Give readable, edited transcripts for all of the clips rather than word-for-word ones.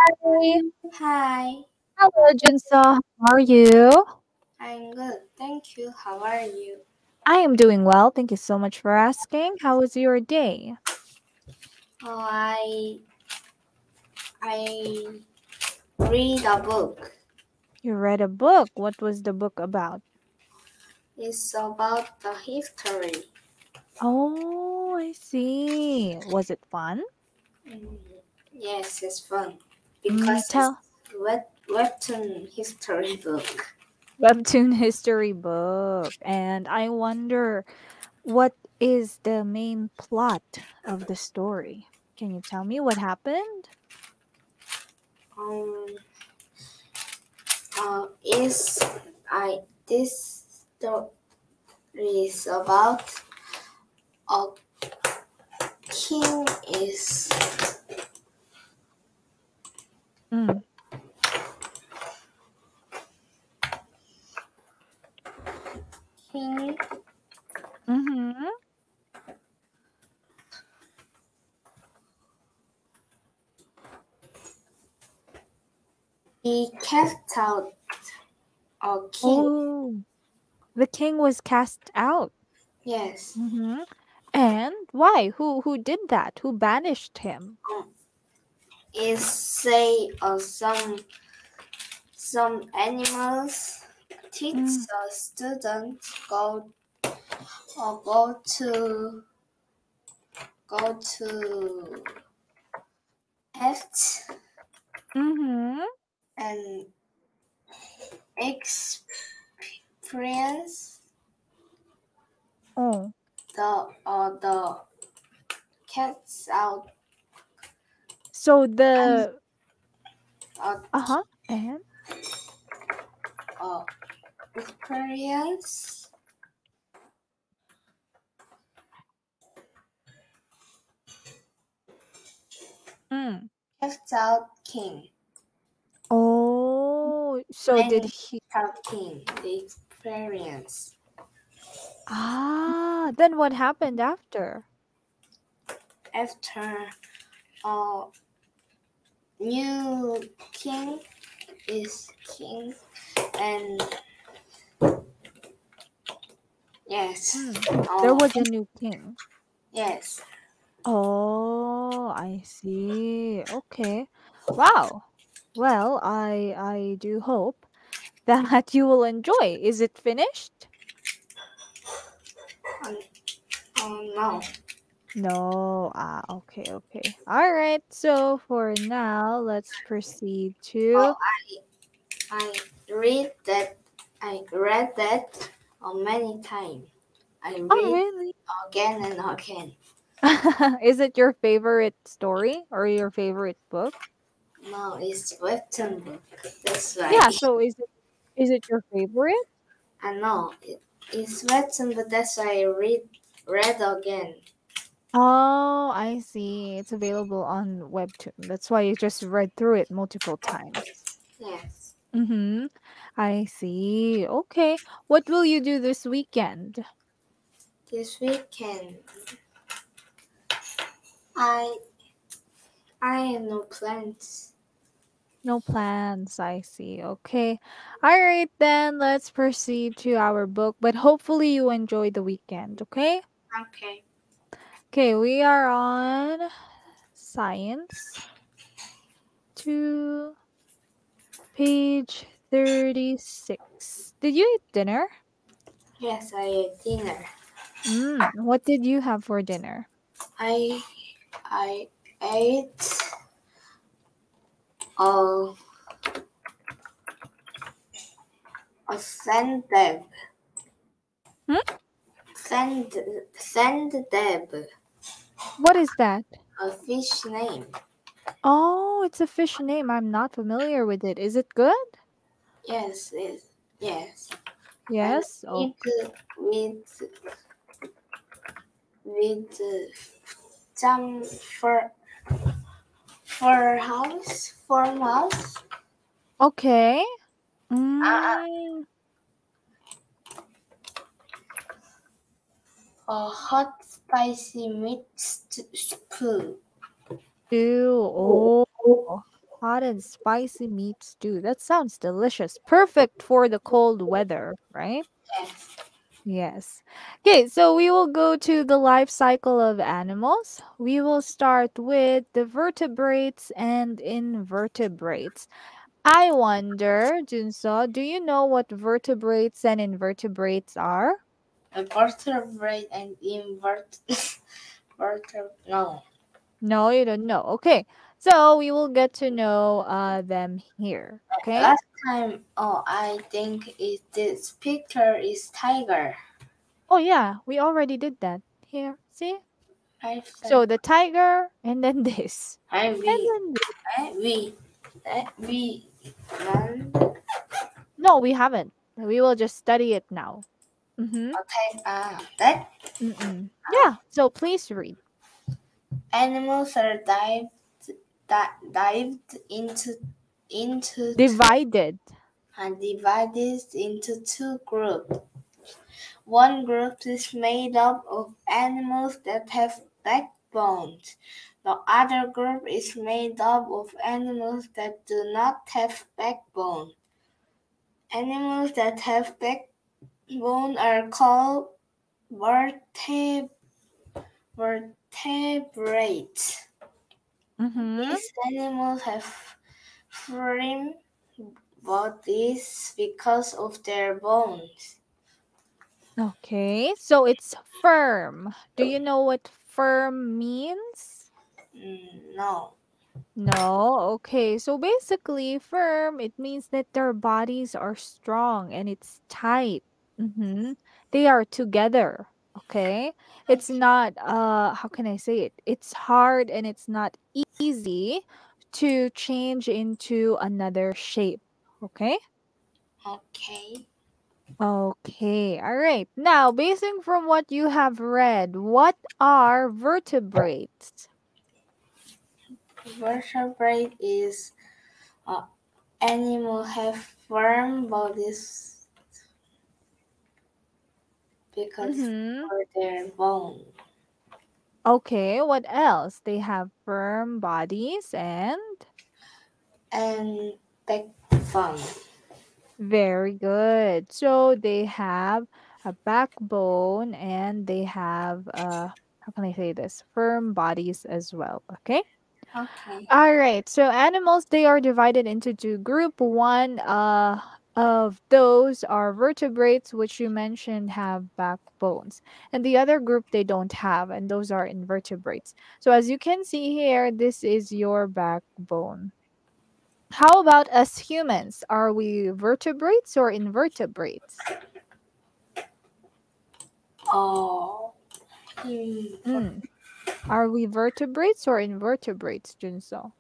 Hi. Hi, Hello, Junso. How are you? I'm good. Thank you. How are you? I am doing well. Thank you so much for asking. How was your day? Oh, I read a book. You read a book. What was the book about? It's about the history. Oh, I see. Was it fun? Mm, Yes, it's fun Mm, because it's tell webtoon history book. Webtoon history book. And I wonder what is the main plot of the story? Can you tell me what happened? Um, is I this story is about a king is Mm. king. Mm-hmm. He cast out a king. Oh, the king was cast out. Yes. Mhm. And why? Who did that? Who banished him? Is say some animals teach Mm. a student go to test Mhm. and experience Oh. the cats out So and the uh, uh-huh. And experience mm. cats out king Oh, so did many he cats out king the experience then what happened after? after uh new king is king and yes Mm. There oh was a new king. yes Oh, I see. Okay. Wow. Well, I do hope that you will enjoy. Is it finished? um, no No. Ah, okay, okay. All right. So for now, let's proceed oh to. I read that I read that many times I Oh, read really? again and again. Is it your favorite story or your favorite book? No, it's webtoon book. That's why Yeah. So is it your favorite? I know it's webtoon, but that's why I read again. Oh, I see. It's available on Webtoon. That's why you just read through it multiple times. Yes, Mm-hmm. I see. Okay. What will you do this weekend? this weekend I I have no plans. No plans, I see. Okay. All right, then let's proceed to our book, but hopefully you enjoy the weekend, okay? Okay. Okay, we are on Science 2, page 36. Did you eat dinner? Yes, I ate dinner. What did you have for dinner? I I ate a a sandab. Hmm? Sand sandab. What is that? A fish name. Oh, it's a fish name. I'm not familiar with it. Is it good? Yes, yes. And Yes. Oh. with with some for house. Okay. Uh, Mm. a hot spicy mixed stew. Ew. Oh. hot and spicy meat stew. That sounds delicious. Perfect for the cold weather, right? Yes. Yes. Okay, so we will go to the life cycle of animals. We will start with the vertebrates and invertebrates. I wonder, Junso, do you know what vertebrates and invertebrates are? A vertebrate and invert no. No, you don't know. Okay, so we will get to know them here. Okay. Last time, oh, I think this picture is tiger. Oh yeah, we already did that. Here, see? I So said, the tiger and then this. I And we, then this. we, none. No, we haven't. We will just study it now. Mhm. Okay, that Mm-mm. Yeah, so please read. animals are dived into Divided. and divided into two groups. One group is made up of animals that have backbones. The other group is made up of animals that do not have backbone. Animals that have backbone are called vertebrates. Mhm. These animals have firm bodies because of their bones. Okay, so it's firm. Do you know what firm means? No. No. Okay, so basically, firm, it means that their bodies are strong and it's tight. Mm-hmm. They are together. Okay, it's not, how can I say it? It's hard and it's not easy to change into another shape. Okay. Okay. Okay, all right. Now, basing from what you have read, what are vertebrates? Vertebrate is animal have firm bodies because Mm-hmm. for their bone Okay, what else? They have firm bodies and and backbone. very good. So they have a backbone and they have how can I say this? Firm bodies as well. Okay. Okay. All right. So animals they are divided into two group. One of those are vertebrates which you mentioned have backbones. And the other group they don't have and those are invertebrates. So as you can see here this is your backbone. How about us humans? Are we vertebrates or invertebrates? Oh, Mm. Are we vertebrates or invertebrates, Junso?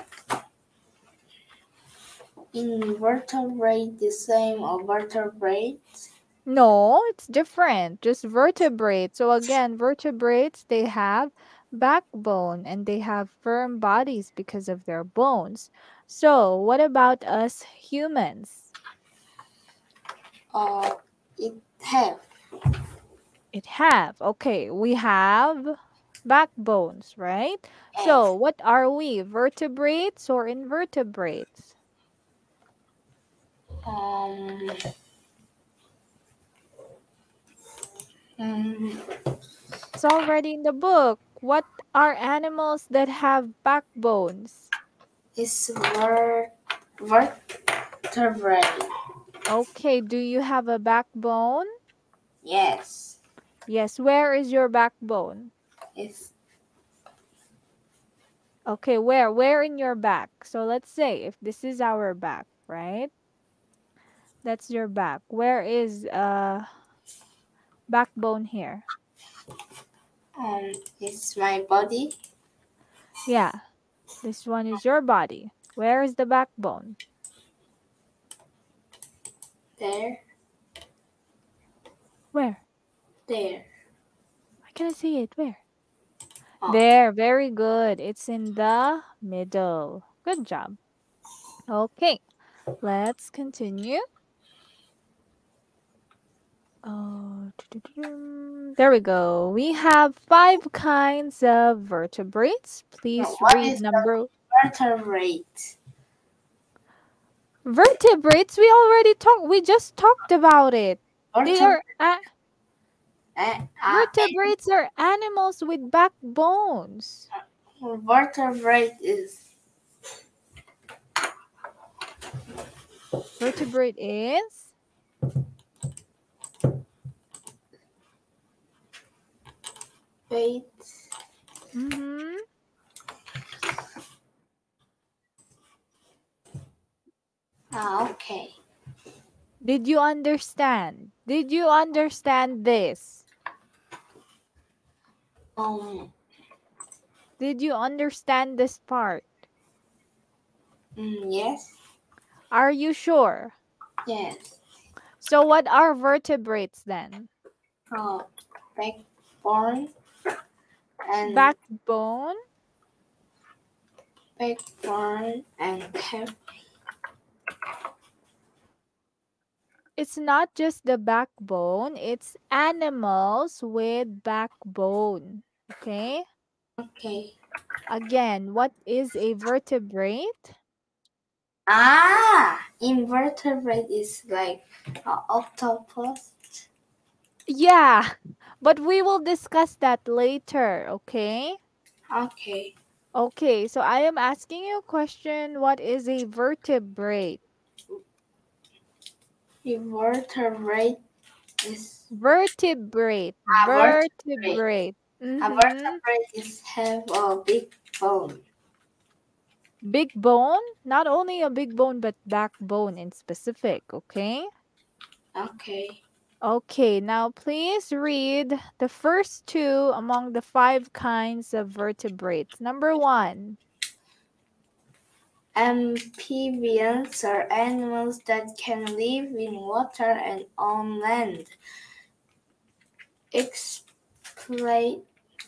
invertebrate the same or vertebrate? No, it's different. Just vertebrates. So again, vertebrates, they have backbone and they have firm bodies because of their bones. So, what about us humans? It have It have. Okay, we have backbones, right? So, S. what are we? Vertebrates or invertebrates? Um, mm, It's already in the book. What are animals that have backbones? it's vertebrate. Okay, do you have a backbone? Yes. Yes, where is your backbone? It's Okay, where? Where in your back? So let's say if this is our back, right? That's your back. Where is backbone here? it's my body Yeah, this one is your body. Where is the backbone? there, Where? there. I cannot see it. Where? Oh, There, very good. It's in the middle. Good job. Okay, let's continue. Oh, there we go. We have five kinds of vertebrates. no, Please what read is the number. vertebrate? Vertebrates, we just talked about it. They Vertebrate. are Uh, uh, vertebrates are animals with backbones. vertebrate is Vertebrate is wait. mm-hmm. Okay. Did you understand? Did you understand this? Um. Did you understand this part? Yes. Are you sure? Yes. So what are vertebrates then? Uh, backbone and Backbone? backbone and have. It's not just the backbone, it's animals with backbone. Okay? Okay. Again, what is a vertebrate? Invertebrate is like octopus. Yeah, but we will discuss that later, okay? Okay. Okay, so I am asking you a question. What is a vertebrate? Invertebrate is Vertebrate. a vertebrate. Vertebrate. A Mm-hmm. vertebrate is have a big bone. Big bone? Not only a big bone, but backbone in specific, okay? Okay. Okay, now please read the first two among the five kinds of vertebrates. Number one, Amphibians are animals that can live in water and on land. Explain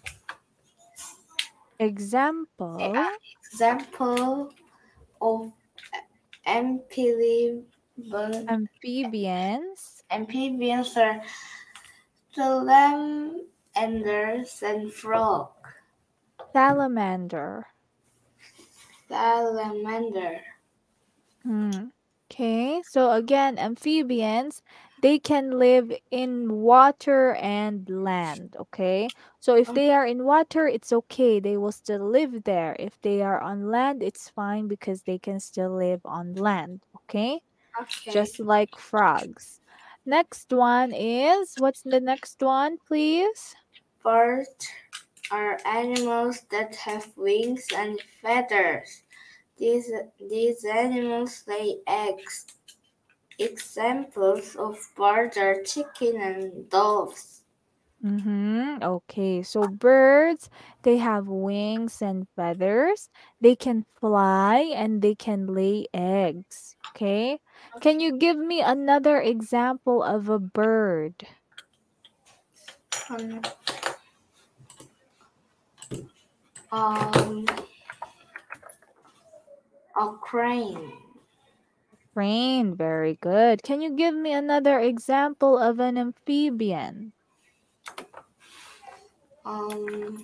example, example of amphibians. amphibians, Amphibians are salamanders and frog. salamander. Salamander. Hmm. Okay, so again, amphibians, they can live in water and land. Okay, so if they are in water, it's okay, they will still live there. If they are on land, it's fine because they can still live on land. Okay, Okay. just like frogs. Next one is what's the next one, please? Birds are animals that have wings and feathers. These animals lay eggs. Examples of birds are chicken and doves. Mm-hmm. Okay, so birds, they have wings and feathers. They can fly and they can lay eggs. Okay. Can you give me another example of a bird? Um, um, a crane. Crane, very good. Can you give me another example of an amphibian? Um,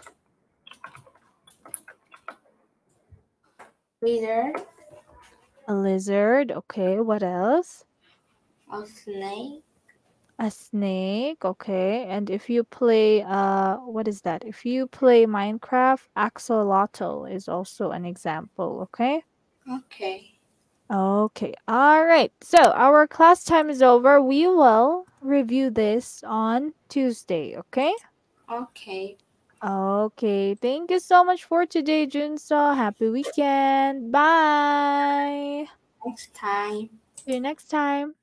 Leader. A lizard. Okay, what else? A snake. A snake. Okay. And if you play what is that? If you play Minecraft, axolotl is also an example, okay? Okay. Okay. All right. So, our class time is over. We will review this on Tuesday, okay? Okay. Okay. Thank you so much for today, Junso. Happy weekend. Bye. Next time. See you next time.